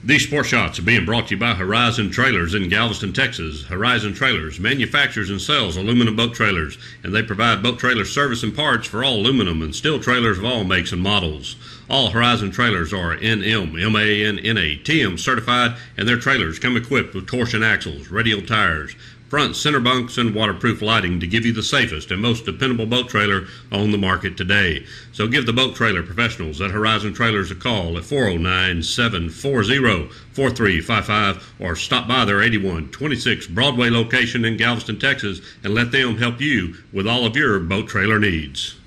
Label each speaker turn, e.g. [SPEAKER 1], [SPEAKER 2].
[SPEAKER 1] These sports shots are being brought to you by Horizon Trailers in Galveston, Texas. Horizon Trailers manufactures and sells aluminum boat trailers, and they provide boat trailer service and parts for all aluminum and steel trailers of all makes and models. All Horizon Trailers are NMMANNATM certified, and their trailers come equipped with torsion axles, radial tires, front center bunks, and waterproof lighting to give you the safest and most dependable boat trailer on the market today. So give the boat trailer professionals at Horizon Trailers a call at 409-740-4355 or stop by their 8126 Broadway location in Galveston, Texas, and let them help you with all of your boat trailer needs.